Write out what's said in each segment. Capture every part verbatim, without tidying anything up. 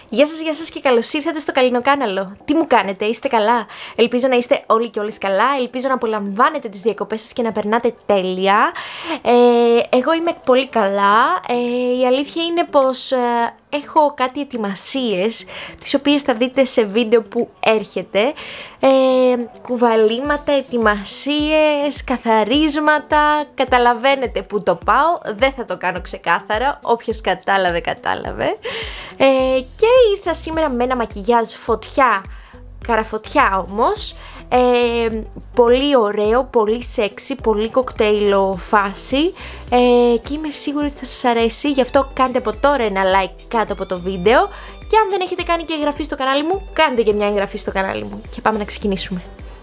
Γεια σας, γεια σας και καλώς ήρθατε στο Καλλινοκάναλο. Τι μου κάνετε, είστε καλά? Ελπίζω να είστε όλοι και όλες καλά. Ελπίζω να απολαμβάνετε τις διακοπές σας και να περνάτε τέλεια. Ε, εγώ είμαι πολύ καλά. Ε, η αλήθεια είναι πως ε, έχω κάτι ετοιμασίες, τις οποίες θα δείτε σε βίντεο που έρχεται. Ε, κουβαλήματα, ετοιμασίες, καθαρίσματα. Καταλαβαίνετε που το πάω. Δεν θα το κάνω ξεκάθαρα. Όποιος κατάλαβε, κατάλαβε. Ε, και ήρθα σήμερα με ένα μακιγιάζ φωτιά, καραφωτιά όμως, ε, πολύ ωραίο, πολύ σεξι, πολύ κοκτέιλο φάση, ε, και είμαι σίγουρη ότι θα σας αρέσει. Γι' αυτό κάντε από τώρα ένα like κάτω από το βίντεο και αν δεν έχετε κάνει και εγγραφή στο κανάλι μου, κάντε και μια εγγραφή στο κανάλι μου και πάμε να ξεκινήσουμε.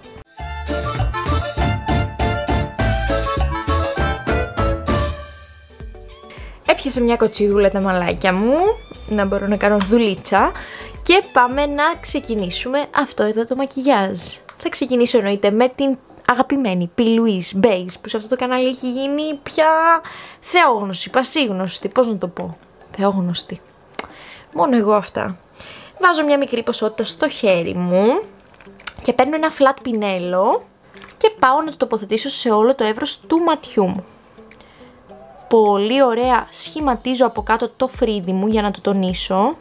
Έπιασα μια κοτσιδούλα τα μαλάκια μου, να μπορώ να κάνω δουλίτσα και πάμε να ξεκινήσουμε αυτό εδώ το μακιγιάζ. Θα ξεκινήσω εννοείται με την αγαπημένη P. Louise Base, που σε αυτό το κανάλι έχει γίνει πια θεόγνωστη, πασίγνωστη, πώς να το πω, θεόγνωστη. Μόνο εγώ αυτά. Βάζω μια μικρή ποσότητα στο χέρι μου και παίρνω ένα flat πινέλο και πάω να το τοποθετήσω σε όλο το εύρος του ματιού μου. Πολύ ωραία σχηματίζω από κάτω το φρύδι μου για να το τονίσω.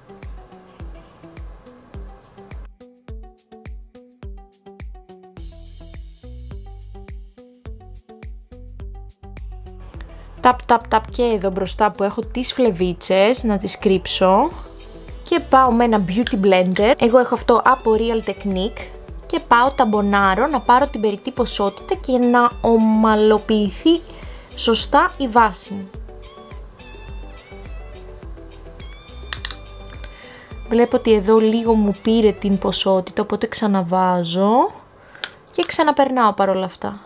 Ταπ ταπ ταπ και εδώ μπροστά που έχω τις φλεβίτσες να τις κρύψω. Και πάω με ένα beauty blender, εγώ έχω αυτό από Real Technique. Και πάω ταμπονάρω να πάρω την περιττή ποσότητα και να ομαλοποιηθεί σωστά η βάση μου. Βλέπω ότι εδώ λίγο μου πήρε την ποσότητα, οπότε ξαναβάζω και ξαναπερνάω παρόλα αυτά.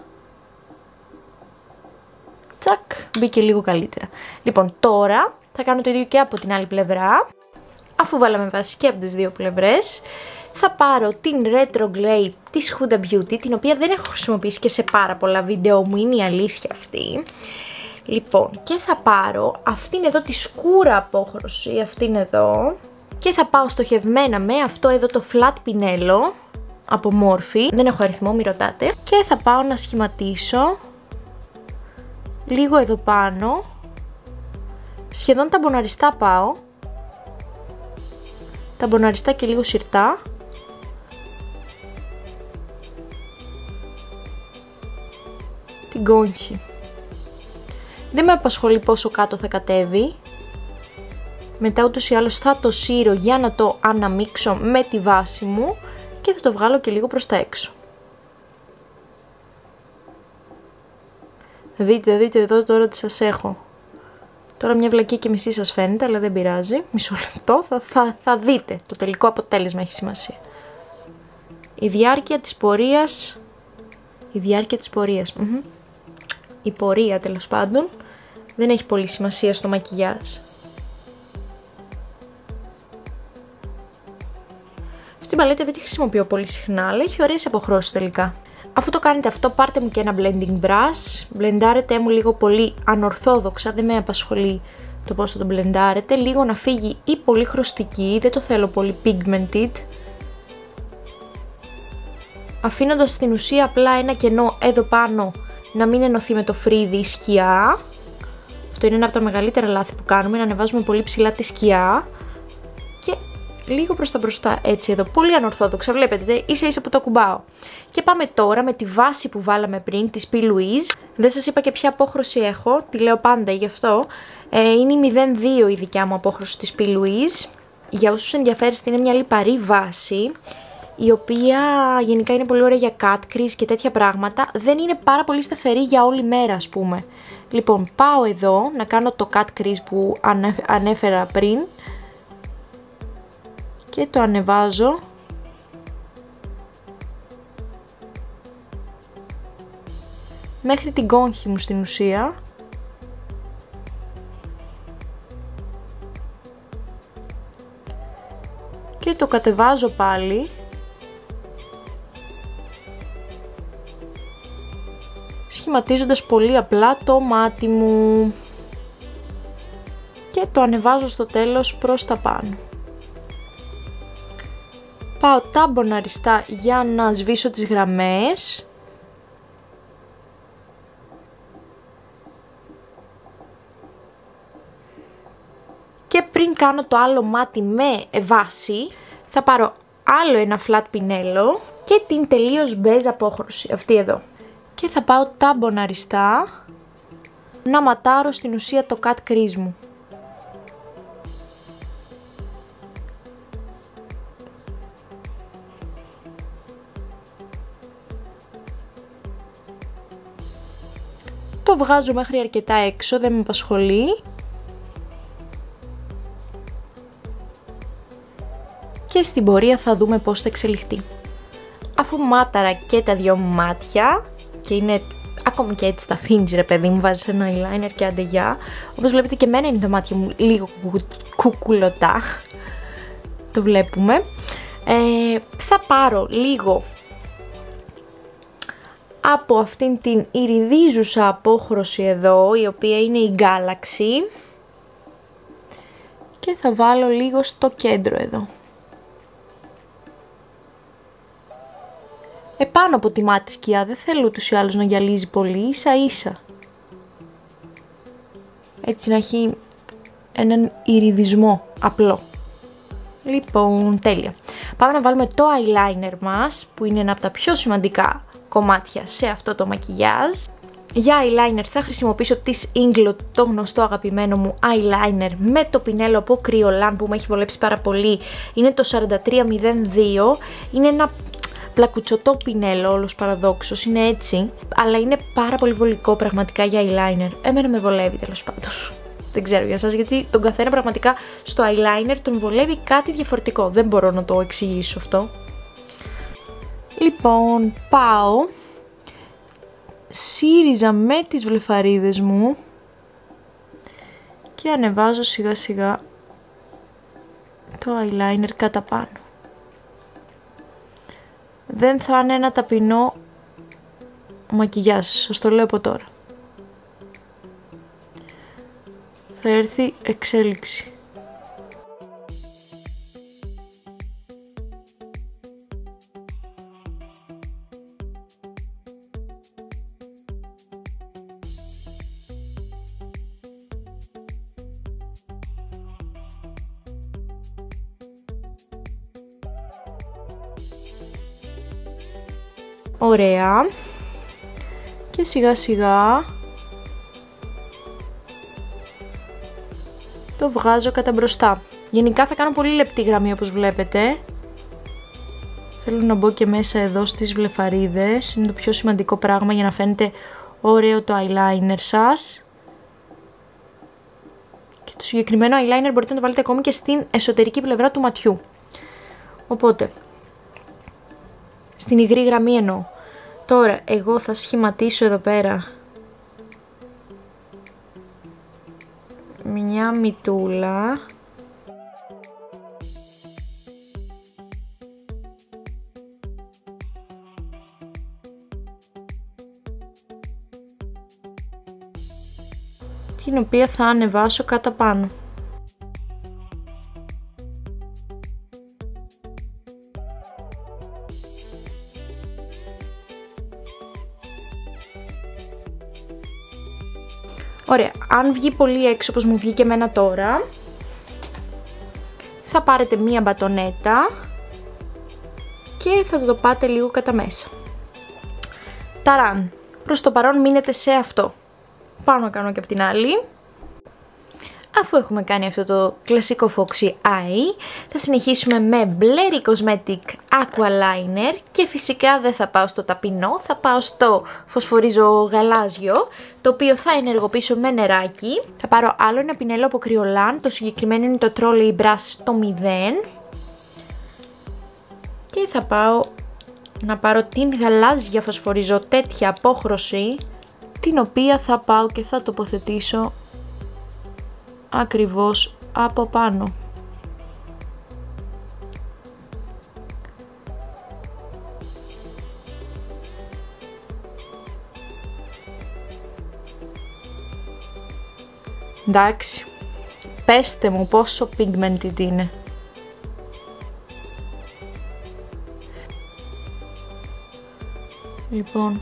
Τσακ, μπήκε λίγο καλύτερα. Λοιπόν, τώρα θα κάνω το ίδιο και από την άλλη πλευρά. Αφού βάλαμε βάση και από τις δύο πλευρές, θα πάρω την Retro Glade της Huda Beauty, την οποία δεν έχω χρησιμοποιήσει και σε πάρα πολλά βίντεο μου, είναι η αλήθεια αυτή. Λοιπόν, και θα πάρω αυτήν εδώ τη σκούρα απόχρωση, αυτήν εδώ, και θα πάω στοχευμένα με αυτό εδώ το flat πινέλο από Morphe, δεν έχω αριθμό, μη ρωτάτε, και θα πάω να σχηματίσω λίγο εδώ πάνω, σχεδόν ταμποναριστά πάω, ταμποναριστά και λίγο σιρτά. Την κόγχη. Δεν με απασχολεί πόσο κάτω θα κατέβει. Μετά ούτως ή άλλως θα το σύρω για να το αναμίξω με τη βάση μου και θα το βγάλω και λίγο προς τα έξω. Δείτε, δείτε εδώ τώρα τι σας έχω. Τώρα μια βλακία και μισή σας φαίνεται, αλλά δεν πειράζει. Μισό λεπτό, θα, θα, θα δείτε. Το τελικό αποτέλεσμα έχει σημασία. Η διάρκεια της πορείας... Η διάρκεια της πορείας... Mm-hmm. Η πορεία τέλος πάντων δεν έχει πολύ σημασία στο μακιγιάζ. Αυτή την παλέτα δεν τη χρησιμοποιώ πολύ συχνά, αλλά έχει ωραίες αποχρώσεις τελικά. Αφού το κάνετε αυτό, πάρτε μου και ένα blending brush, μπλεντάρετε μου λίγο πολύ ανορθόδοξα, δεν με απασχολεί το πώς θα το μπλεντάρετε, λίγο να φύγει η πολύ χρωστική, δεν το θέλω πολύ pigmented, αφήνοντας στην ουσία απλά ένα κενό εδώ πάνω να μην ενωθεί με το φρύδι η σκιά. Αυτό είναι ένα από τα μεγαλύτερα λάθη που κάνουμε, να ανεβάζουμε πολύ ψηλά τη σκιά και λίγο προς τα μπροστά, έτσι εδώ, πολύ ανορθόδοξα, βλέπετε, ίσα ίσα που το ακουμπάω. Και πάμε τώρα με τη βάση που βάλαμε πριν, της P. Louise. Δεν σας είπα και ποια απόχρωση έχω, τη λέω πάντα γι' αυτό. Ε, είναι η μηδέν δύο η δικιά μου απόχρωση της P. Louise. Για όσους ενδιαφέρεστε, είναι μια λιπαρή βάση, η οποία γενικά είναι πολύ ωραία για cut crease και τέτοια πράγματα. Δεν είναι πάρα πολύ σταθερή για όλη μέρα, ας πούμε. Λοιπόν, πάω εδώ να κάνω το cut crease που ανέφερα πριν και το ανεβάζω μέχρι την κόγχη μου στην ουσία. Και το κατεβάζω πάλι σχηματίζοντας πολύ απλά το μάτι μου και το ανεβάζω στο τέλος προς τα πάνω. Πάω τάμπον αριστά για να σβήσω τις γραμμές. Και πριν κάνω το άλλο μάτι με βάση, θα πάρω άλλο ένα flat πινέλο και την τελείως μπέζ απόχρωση, αυτή εδώ. Και θα πάω τάμπον αριστά να ματάρω στην ουσία το cut crease μου. Το βγάζω μέχρι αρκετά έξω, δεν με απασχολεί. Και στην πορεία θα δούμε πώς θα εξελιχθεί. Αφού μάταρα και τα δυο μου μάτια, και είναι ακόμη και έτσι τα fringe ρε παιδί μου, βάζεις ένα eyeliner και άντε γεια. Όπως βλέπετε και εμένα είναι τα μάτια μου λίγο κουκουλωτά. Το βλέπουμε. Ε, θα πάρω λίγο από αυτήν την ιριδίζουσα απόχρωση εδώ, η οποία είναι η Galaxy, και θα βάλω λίγο στο κέντρο εδώ. Επάνω από τη μάτι σκιά, δεν θέλω ούτως ή άλλως να γυαλίζει πολύ, ίσα ίσα. Έτσι να έχει έναν ιριδισμό απλό. Λοιπόν, τέλεια. Πάμε να βάλουμε το eyeliner μας, που είναι ένα από τα πιο σημαντικά κομμάτια σε αυτό το μακιγιάζ. Για eyeliner θα χρησιμοποιήσω της Inglot, το γνωστό αγαπημένο μου eyeliner με το πινέλο από Kryolan που με έχει βολέψει πάρα πολύ. Είναι το σαράντα τρία μηδέν δύο, είναι ένα πλακουτσωτό πινέλο, όλος παραδόξος, είναι έτσι, αλλά είναι πάρα πολύ βολικό πραγματικά για eyeliner. Εμένα με βολεύει τέλος πάντων. Δεν ξέρω για σας, γιατί τον καθένα πραγματικά στο eyeliner τον βολεύει κάτι διαφορετικό. Δεν μπορώ να το εξηγήσω αυτό. Λοιπόν, πάω, σύριζα με τις βλεφαρίδες μου και ανεβάζω σιγά σιγά το eyeliner κατά πάνω. Δεν θα είναι ένα ταπεινό μακιγιάζ, σας το λέω από τώρα. Θα έρθει εξέλιξη. Ωραία. Και σιγά σιγά το βγάζω κατά μπροστά. Γενικά θα κάνω πολύ λεπτή γραμμή όπως βλέπετε. Θέλω να μπω και μέσα εδώ στις βλεφαρίδες. Είναι το πιο σημαντικό πράγμα για να φαίνεται ωραίο το eyeliner σας. Και το συγκεκριμένο eyeliner μπορείτε να το βάλετε ακόμη και στην εσωτερική πλευρά του ματιού. Οπότε, στην υγρή γραμμή εννοώ. Τώρα εγώ θα σχηματίσω εδώ πέρα μια μυτούλα. Την οποία θα ανεβάσω κατά πάνω. Ωραία, αν βγει πολύ έξω όπως μου βγήκε εμένα τώρα, θα πάρετε μία μπατονέτα και θα το πάτε λίγο κατά μέσα. Ταράν, προς το παρόν μείνετε σε αυτό. Πάω να κάνω και από την άλλη. Αφού έχουμε κάνει αυτό το κλασικό Foxy Eye, θα συνεχίσουμε με Blurry Cosmetic Aqua Liner και φυσικά δεν θα πάω στο ταπεινό, θα πάω στο φωσφορίζο γαλάζιο, το οποίο θα ενεργοποιήσω με νεράκι. Θα πάρω άλλο ένα πινέλο από Kryolan, το συγκεκριμένο είναι το Trolley Brush το μηδέν. Και θα πάω να πάρω την γαλάζια φωσφορίζο τέτοια απόχρωση, την οποία θα πάω και θα τοποθετήσω ακριβώς από πάνω. Εντάξει, πέστε μου πόσο pigmented είναι. Λοιπόν,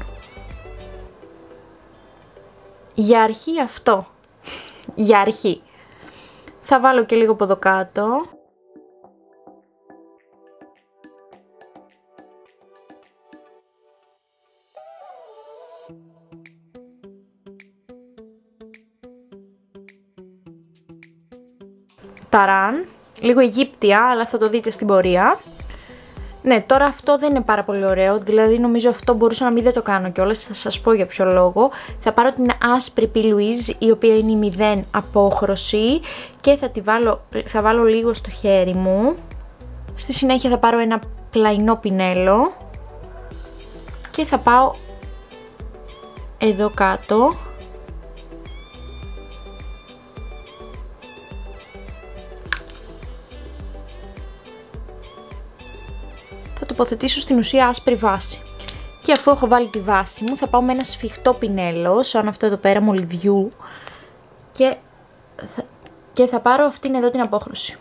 για αρχή αυτό, για αρχή. Θα βάλω και λίγο από εδώ κάτω. Ταράν, λίγο Αιγύπτια, αλλά θα το δείτε στην πορεία. Ναι, τώρα αυτό δεν είναι πάρα πολύ ωραίο, δηλαδή νομίζω αυτό μπορούσα να μην δεν το κάνω κιόλας, θα σας πω για ποιο λόγο. Θα πάρω την άσπρη P. Louise, η οποία είναι η μηδέν απόχρωση και θα τη βάλω, θα βάλω λίγο στο χέρι μου. Στη συνέχεια θα πάρω ένα πλαϊνό πινέλο και θα πάω εδώ κάτω. Θα τοποθετήσω στην ουσία άσπρη βάση. Και αφού έχω βάλει τη βάση μου, θα πάω με ένα σφιχτό πινέλο, σαν αυτό εδώ πέρα μολυβιού, και θα, και θα πάρω αυτήν εδώ την απόχρωση.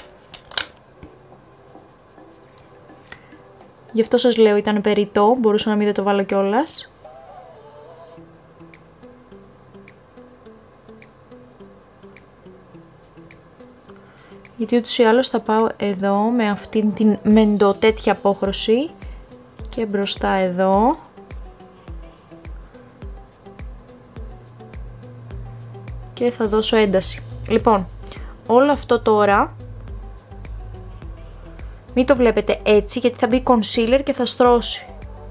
Γι' αυτό σας λέω ήταν περιττό, μπορούσα να μην δεν το βάλω κιόλας. Γιατί ούτως ή άλλως θα πάω εδώ με αυτήν την μεντο τέτοια απόχρωση και μπροστά εδώ. Και θα δώσω ένταση. Λοιπόν, όλο αυτό τώρα, μην το βλέπετε έτσι γιατί θα μπει concealer και θα στρώσει.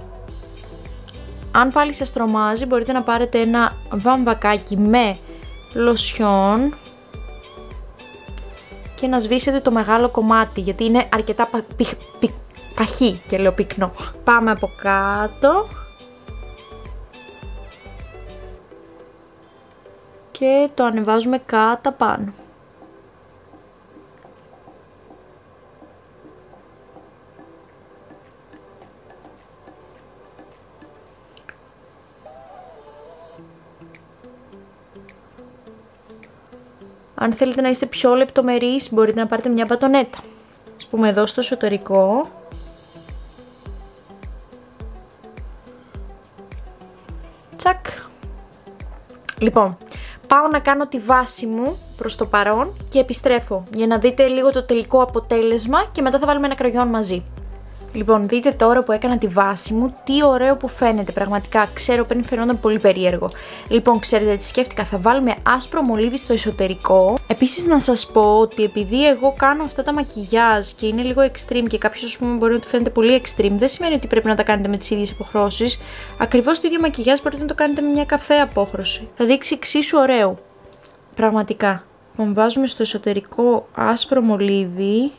Αν πάλι σας τρομάζει μπορείτε να πάρετε ένα βαμβακάκι με λοσιόν και να σβήσετε το μεγάλο κομμάτι, γιατί είναι αρκετά πα, πι, πι, παχύ και λέω πυκνό. Πάμε από κάτω και το ανεβάζουμε κάτα πάνω. Αν θέλετε να είστε πιο λεπτομερείς, μπορείτε να πάρετε μια μπατονέτα. Ας πούμε εδώ στο εσωτερικό. Τσακ. Λοιπόν, πάω να κάνω τη βάση μου προς το παρόν και επιστρέφω για να δείτε λίγο το τελικό αποτέλεσμα και μετά θα βάλουμε ένα κραγιόν μαζί. Λοιπόν, δείτε τώρα που έκανα τη βάση μου, τι ωραίο που φαίνεται πραγματικά. Ξέρω πριν φαινόταν πολύ περίεργο. Λοιπόν, ξέρετε τι σκέφτηκα, θα βάλουμε άσπρο μολύβι στο εσωτερικό. Επίσης να σας πω ότι επειδή εγώ κάνω αυτά τα μακιγιάζ και είναι λίγο extreme και κάποιος ας πούμε μπορεί να του φαίνεται πολύ extreme, δεν σημαίνει ότι πρέπει να τα κάνετε με τις ίδιες αποχρώσεις. Ακριβώς το ίδιο μακιγιάζ μπορείτε να το κάνετε με μια καφέ απόχρωση. Θα δείξει εξίσου ωραίο. Πραγματικά. Λοιπόν, βάζουμε στο εσωτερικό άσπρο μολύβι.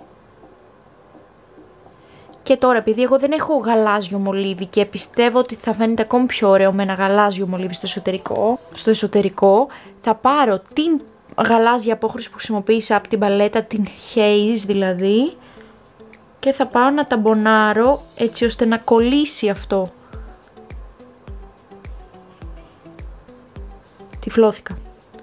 Και τώρα, επειδή εγώ δεν έχω γαλάζιο μολύβι και πιστεύω ότι θα φαίνεται ακόμη πιο ωραίο με ένα γαλάζιο μολύβι στο εσωτερικό, στο εσωτερικό θα πάρω την γαλάζια απόχρωση που χρησιμοποίησα από την παλέτα, την Haze δηλαδή, και θα πάω να ταμπονάρω έτσι ώστε να κολλήσει αυτό. Τυφλώθηκα.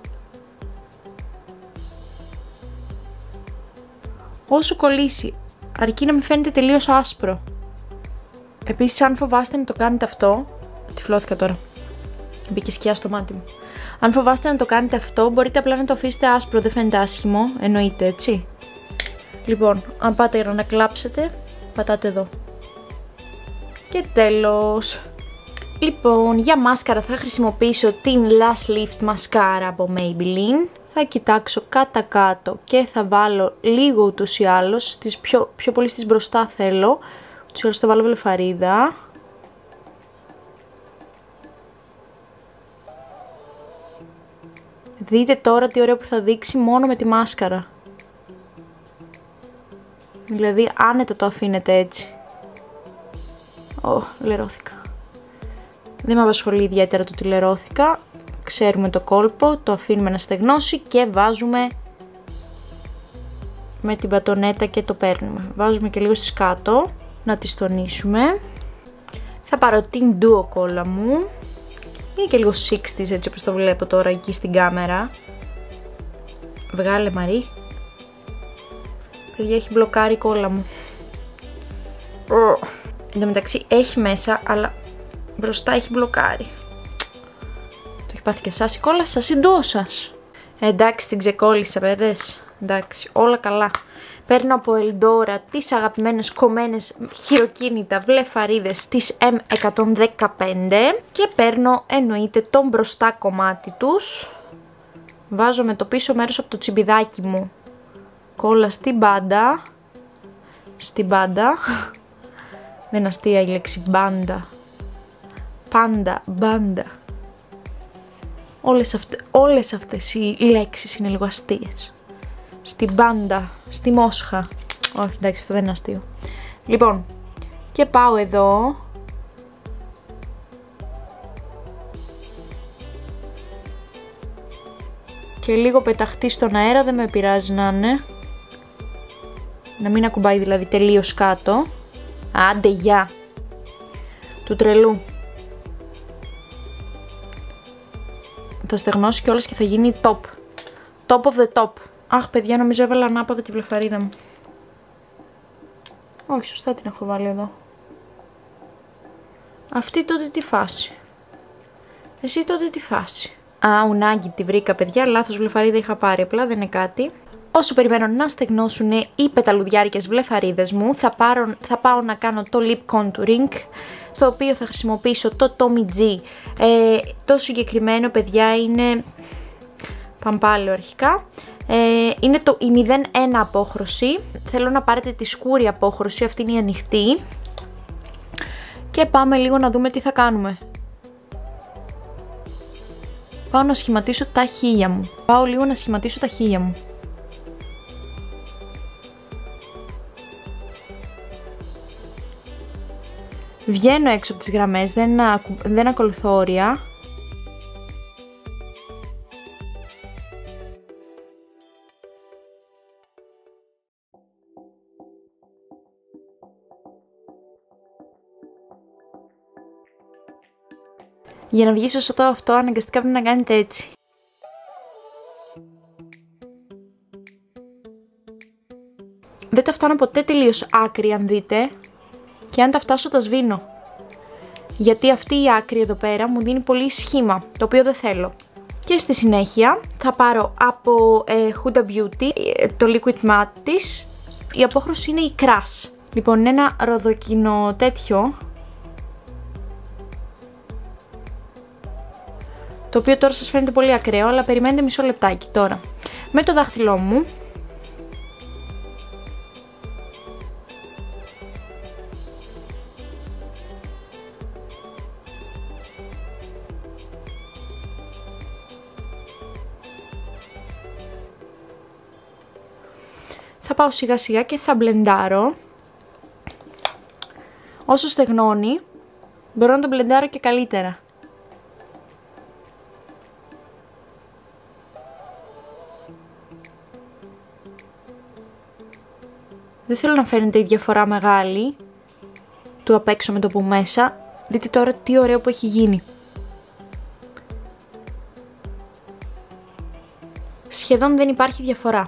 Όσο κολλήσει, αρκεί να μην φαίνεται τελείως άσπρο. Επίσης, αν φοβάστε να το κάνετε αυτό, τυφλώθηκα τώρα, μπήκε σκιά στο μάτι μου. Αν φοβάστε να το κάνετε αυτό, μπορείτε απλά να το αφήσετε άσπρο, δεν φαίνεται άσχημο, εννοείται έτσι. Λοιπόν, αν πάτε για να κλάψετε, πατάτε εδώ. Και τέλος. Λοιπόν, για μάσκαρα θα χρησιμοποιήσω την Lash Lift μασκάρα από Maybelline. Θα κοιτάξω κάτα κάτω και θα βάλω λίγο ούτως ή άλλως, στις πιο, πιο πολύ στις μπροστά θέλω, ούτως ή άλλως θα βάλω βλεφαρίδα. Δείτε τώρα τι ωραίο που θα δείξει μόνο με τη μάσκαρα. Δηλαδή άνετα το αφήνετε έτσι. Ω, λερώθηκα. Δεν με απασχολεί ιδιαίτερα το ότι λερώθηκα. Ξέρουμε το κόλπο, το αφήνουμε να στεγνώσει και βάζουμε με την μπατονέτα και το παίρνουμε. Βάζουμε και λίγο στις κάτω, να τις τονίσουμε. Θα πάρω την Duo κόλλα μου. Είναι και λίγο εξήντα έτσι όπως το βλέπω τώρα εκεί στην κάμερα. Βγάλε Μαρή. Παιδιά, έχει μπλοκάρει η κόλλα μου. Εν τω μεταξύ έχει μέσα, αλλά μπροστά έχει μπλοκάρει. Το έχει πάθει και εσάς η κόλλα σας ή ντουο σας? Ε, εντάξει, την ξεκόλλησα, παιδες. Εντάξει, όλα καλά. Παίρνω από Eldora τις αγαπημένες κομμένες χειροκίνητα βλεφαρίδες της εμ εκατόν δεκαπέντε και παίρνω εννοείται το μπροστά κομμάτι τους. Βάζω με το πίσω μέρος από το τσιμπιδάκι μου κόλλα στην μπάντα. Στην μπάντα. Δεν αστεία η λέξη μπάντα. Πάντα, μπάντα. Όλες, αυτε, όλες αυτές οι λέξεις είναι λίγο αστείες. Στην μπάντα, στη μόσχα. Όχι, εντάξει, αυτό δεν είναι αστείο. Λοιπόν, και πάω εδώ. Και λίγο πεταχτεί στον αέρα, δεν με πειράζει να είναι. Να μην ακουμπάει δηλαδή τελείως κάτω. Άντε, γεια. Του τρελού. Θα στεγνώσει κιόλας και θα γίνει top. Top of the top. Αχ, παιδιά, νομίζω έβαλα ανάποδα τη βλεφαρίδα μου. Όχι, σωστά την έχω βάλει εδώ. Αυτή τότε τι φάση? Εσύ τότε τι φάση? Α, ουνάγκη τη βρήκα, παιδιά, λάθος βλεφαρίδα είχα πάρει, απλά δεν είναι κάτι. Όσο περιμένω να στεγνώσουν οι πεταλουδιάρικες βλεφαρίδες μου, θα, πάρω, θα πάω να κάνω το lip contouring, το οποίο θα χρησιμοποιήσω το Tommy G. Ε, το συγκεκριμένο, παιδιά, είναι παμπάλαιο αρχικά. Ε, είναι το, η μηδέν ένα απόχρωση. Θέλω να πάρετε τη σκούρη απόχρωση, αυτή είναι η ανοιχτή. Και πάμε λίγο να δούμε τι θα κάνουμε. Πάω να σχηματίσω τα χείλια μου. Πάω λίγο να σχηματίσω τα χείλια μου. Βγαίνω έξω από τις γραμμές, δεν, δεν ακολουθώ όρια. Για να βγει σωστό αυτό, αναγκαστικά πρέπει να κάνετε έτσι. Δεν τα φτάνω ποτέ τελείως άκρη, αν δείτε. Και αν τα φτάσω, τα σβήνω. Γιατί αυτή η άκρη εδώ πέρα μου δίνει πολύ σχήμα, το οποίο δεν θέλω. Και στη συνέχεια θα πάρω από ε, Huda Beauty το liquid matte της. Η απόχρωση είναι η Crush. Λοιπόν, είναι ένα ροδοκινό τέτοιο. Το οποίο τώρα σας φαίνεται πολύ ακραίο, αλλά περιμένετε μισό λεπτάκι τώρα. Με το δάχτυλό μου θα πάω σιγά σιγά και θα μπλεντάρω. Όσο στεγνώνει, μπορώ να το μπλεντάρω και καλύτερα. Δεν θέλω να φαίνεται η διαφορά μεγάλη του απ' έξω με το που μέσα. Δείτε τώρα τι ωραίο που έχει γίνει. Σχεδόν δεν υπάρχει διαφορά.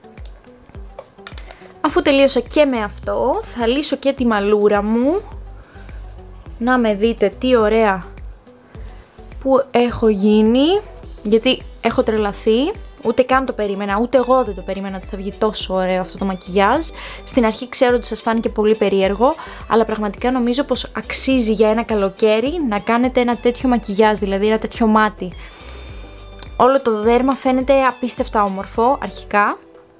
Αφού τελείωσα και με αυτό, θα λύσω και τη μαλούρα μου. Να με δείτε τι ωραία που έχω γίνει, γιατί έχω τρελαθεί. Ούτε καν το περίμενα, ούτε εγώ δεν το περίμενα ότι θα βγει τόσο ωραίο αυτό το μακιγιάζ. Στην αρχή ξέρω ότι σας φάνηκε πολύ περίεργο, αλλά πραγματικά νομίζω πως αξίζει για ένα καλοκαίρι να κάνετε ένα τέτοιο μακιγιάζ, δηλαδή ένα τέτοιο μάτι. Όλο το δέρμα φαίνεται απίστευτα όμορφο αρχικά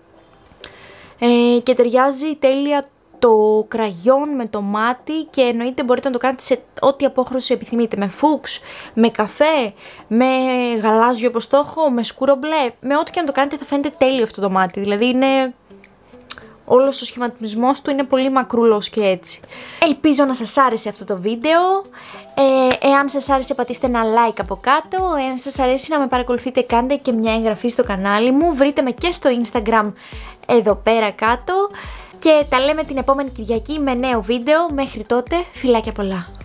ε, και ταιριάζει τέλεια το κραγιόν με το μάτι και εννοείται μπορείτε να το κάνετε σε ό,τι απόχρωση επιθυμείτε. Με φούξ, με καφέ, με γαλάζιο όπως το έχω, με σκούρο μπλε. Με ό,τι και να το κάνετε θα φαίνεται τέλειο αυτό το μάτι. Δηλαδή είναι... όλος ο σχηματισμός του είναι πολύ μακρούλος και έτσι. Ελπίζω να σας άρεσε αυτό το βίντεο. Ε, εάν σας άρεσε πατήστε ένα like από κάτω. Εάν σας αρέσει να με παρακολουθείτε κάντε και μια εγγραφή στο κανάλι μου. Βρείτε με και στο Instagram εδώ πέρα κάτω. Και τα λέμε την επόμενη Κυριακή με νέο βίντεο. Μέχρι τότε, φιλάκια πολλά.